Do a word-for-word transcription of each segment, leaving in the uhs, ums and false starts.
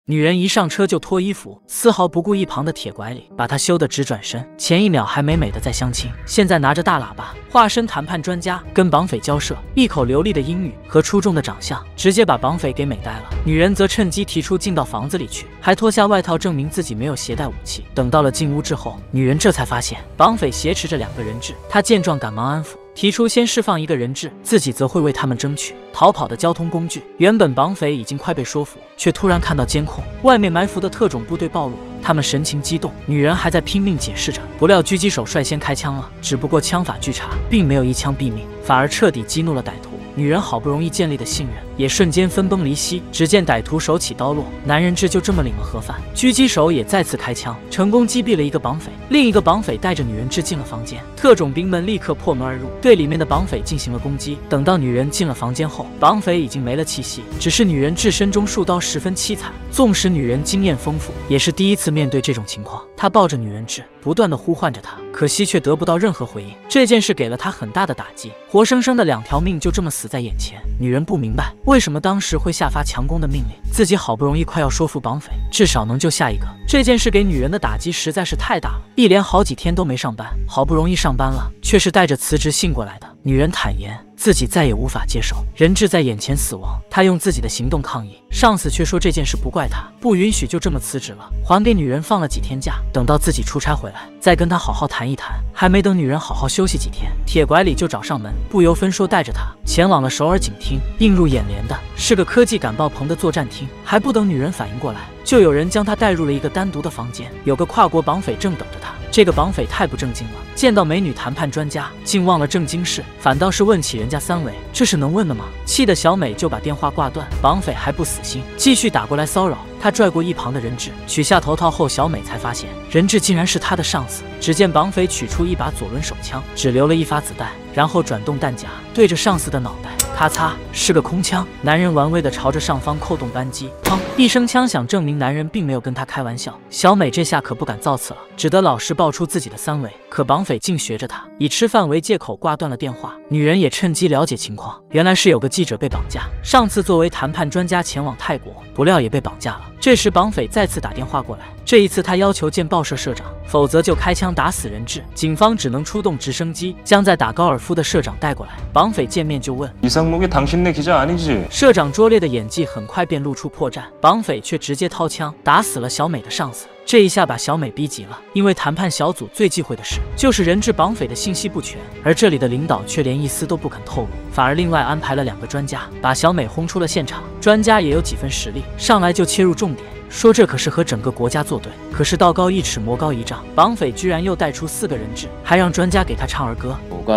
女人一上车就脱衣服，丝毫不顾一旁的铁拐李，把她羞得直转身。前一秒还美美的在相亲，现在拿着大喇叭，化身谈判专家，跟绑匪交涉，一口流利的英语和出众的长相，直接把绑匪给美呆了。女人则趁机提出进到房子里去，还脱下外套证明自己没有携带武器。等到了进屋之后，女人这才发现绑匪挟持着两个人质，她见状赶忙安抚，提出先释放一个人质，自己则会为他们争取逃跑的交通工具。原本绑匪已经快被说服，却突然看到监控，外面埋伏的特种部队暴露了，他们神情激动，女人还在拼命解释着，不料狙击手率先开枪了，只不过枪法俱查，并没有一枪毙命，反而彻底激怒了歹徒。女人好不容易建立的信任也瞬间分崩离析。只见歹徒手起刀落，男人质就这么领了盒饭。狙击手也再次开枪，成功击毙了一个绑匪。另一个绑匪带着女人质进了房间，特种兵们立刻破门而入，对里面的绑匪进行了攻击。等到女人进了房间后，绑匪已经没了气息，只是女人置身中数刀十分凄惨。纵使女人经验丰富，也是第一次面对这种情况。她抱着女人质，不断的呼唤着她，可惜却得不到任何回应。这件事给了她很大的打击，活生生的两条命就这么死在眼前。女人不明白为什么当时会下发强攻的命令，自己好不容易快要说服绑匪，至少能救下一个。这件事给女人的打击实在是太大了，一连好几天都没上班，好不容易上班了，却是带着辞职信过来的。女人坦言自己再也无法接受人质在眼前死亡，她用自己的行动抗议，上司却说这件事不怪她，不允许就这么辞职了，还给女人放了几天假，等到自己出差回来再跟她好好谈一谈。还没等女人好好休息几天，铁拐李就找上门，不由分说带着她前往了首尔警厅。映入眼帘的是个科技感爆棚的作战厅，还不等女人反应过来，就有人将她带入了一个单独的房间，有个跨国绑匪正等着她。这个绑匪太不正经了，见到美女谈判专家，竟忘了正经事，反倒是问起人家三围，这是能问的吗？气得小美就把电话挂断，绑匪还不死心，继续打过来骚扰。他拽过一旁的人质，取下头套后，小美才发现人质竟然是他的上司。只见绑匪取出一把左轮手枪，只留了一发子弹，然后转动弹夹，对着上司的脑袋，咔嚓，是个空枪。男人玩味地朝着上方扣动扳机，砰，一声枪响，证明男人并没有跟他开玩笑。小美这下可不敢造次了，只得老实报出自己的三围。可绑匪竟学着他，以吃饭为借口挂断了电话。女人也趁机了解情况，原来是有个记者被绑架，上次作为谈判专家前往泰国，不料也被绑架了。这时绑匪再次打电话过来，这一次他要求见报社社长，否则就开枪打死人质。警方只能出动直升机将在打高尔夫的社长带过来。绑匪见面就问： 이상목이당신네기자아니지？ 社长拙劣的演技很快便露出破绽，绑匪却直接掏枪打死了小美的上司。这一下把小美逼急了，因为谈判小组最忌讳的事就是人质绑匪的信息不全，而这里的领导却连一丝都不肯透露，反而另外安排了两个专家把小美轰出了现场。专家也有几分实力，上来就切入重点，说这可是和整个国家作对。可是道高一尺魔高一丈，绑匪居然又带出四个人质，还让专家给他唱儿歌。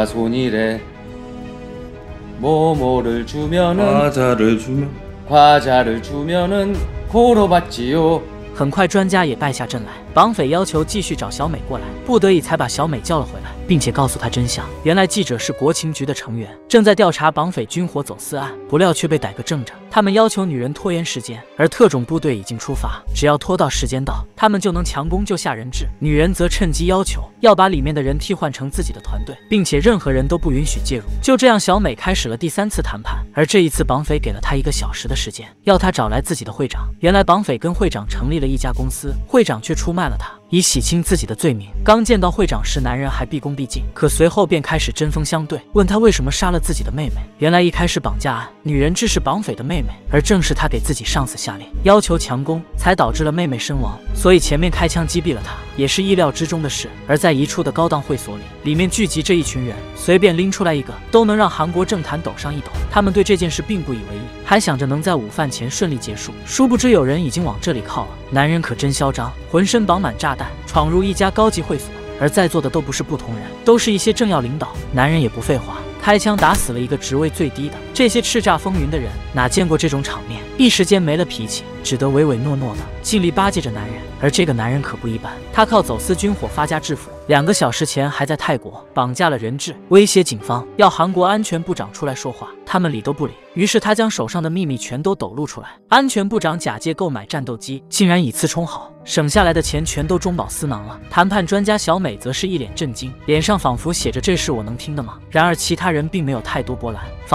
과자를주면과자를주면은고로받지요。 很快专家也败下阵来，绑匪要求继续找小美过来，不得已才把小美叫了回来，并且告诉她真相。原来记者是国情局的成员，正在调查绑匪军火走私案，不料却被歹个正着。他们要求女人拖延时间，而特种部队已经出发，只要拖到时间到，他们就能强攻救下人质。女人则趁机要求要把里面的人替换成自己的团队，并且任何人都不允许介入。就这样，小美开始了第三次谈判，而这一次绑匪给了她一个小时的时间，要她找来自己的会长。原来绑匪跟会长成立了一家公司，会长却出卖了他，以洗清自己的罪名。刚见到会长时，男人还毕恭毕敬，可随后便开始针锋相对，问他为什么杀了自己的妹妹。原来一开始绑架案，女人质是绑匪的妹妹，而正是他给自己上司下令，要求强攻，才导致了妹妹身亡，所以前面开枪击毙了她，也是意料之中的事。而在一处的高档会所里，里面聚集这一群人，随便拎出来一个，都能让韩国政坛抖上一抖。他们对这件事并不以为意，还想着能在午饭前顺利结束，殊不知有人已经往这里靠了。男人可真嚣张，浑身绑满炸弹，闯入一家高级会所，而在座的都不是不同人，都是一些政要领导。男人也不废话，开枪打死了一个职位最低的。这些叱咤风云的人哪见过这种场面，一时间没了脾气，只得唯唯诺诺的尽力巴结着男人。而这个男人可不一般，他靠走私军火发家致富，两个小时前还在泰国绑架了人质，威胁警方要韩国安全部长出来说话，他们理都不理。于是他将手上的秘密全都抖露出来。安全部长假借购买战斗机，竟然以次充好，省下来的钱全都中饱私囊了。谈判专家小美则是一脸震惊，脸上仿佛写着这事我能听的吗？然而其他人并没有太多波澜，仿佛早就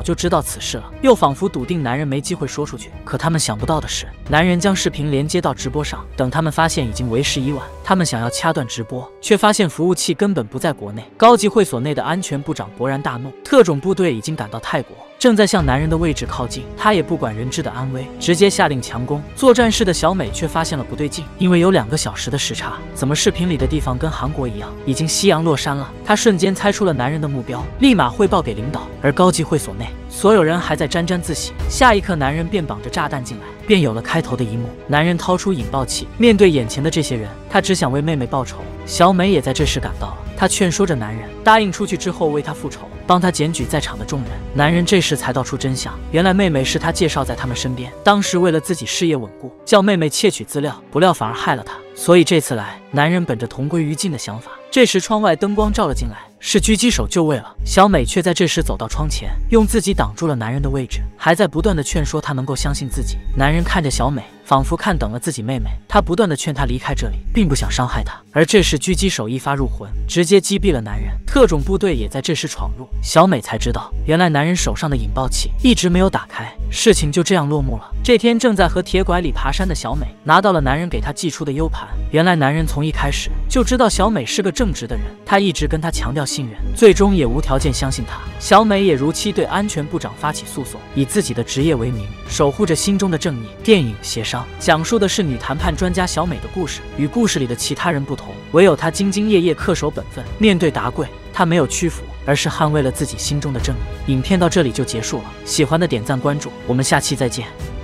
就知道此事了，又仿佛笃定男人没机会说出去。可他们想不到的是，男人将视频连接到直播上，等他们发现已经为时已晚。他们想要掐断直播，却发现服务器根本不在国内。高级会所内的安全部长勃然大怒，特种部队已经赶到泰国，正在向男人的位置靠近。他也不管人质的安危，直接下令强攻。作战室的小美却发现了不对劲，因为有两个小时的时差，怎么视频里的地方跟韩国一样，已经夕阳落山了。她瞬间猜出了男人的目标，立马汇报给领导。而高级会所内，所有人还在沾沾自喜。下一刻，男人便绑着炸弹进来，便有了开头的一幕。男人掏出引爆器，面对眼前的这些人，他只想为妹妹报仇。小美也在这时赶到了，她劝说着男人答应出去之后为他复仇，帮他检举在场的众人。男人这时才道出真相，原来妹妹是他介绍在他们身边，当时为了自己事业稳固，叫妹妹窃取资料，不料反而害了他。所以这次来，男人本着同归于尽的想法。这时窗外灯光照了进来，是狙击手就位了。小美却在这时走到窗前，用自己挡住了男人的位置，还在不断的劝说他能够相信自己。男人看着小美，仿佛看等了自己妹妹，他不断的劝她离开这里，并不想伤害她。而这时狙击手一发入魂，直接击毙了男人。特种部队也在这时闯入，小美才知道，原来男人手上的引爆器一直没有打开，事情就这样落幕了。这天正在和铁拐李爬山的小美，拿到了男人给她寄出的 U 盘。原来男人从一开始就知道小美是个正直的人，他一直跟她强调信任，最终也无条件相信她。小美也如期对安全部长发起诉讼，以自己的职业为名，守护着心中的正义。电影《协商》讲述的是女谈判专家小美的故事，与故事里的其他人不同，唯有她兢兢业业恪守本分，面对达贵，她没有屈服，而是捍卫了自己心中的正义。影片到这里就结束了，喜欢的点赞关注，我们下期再见。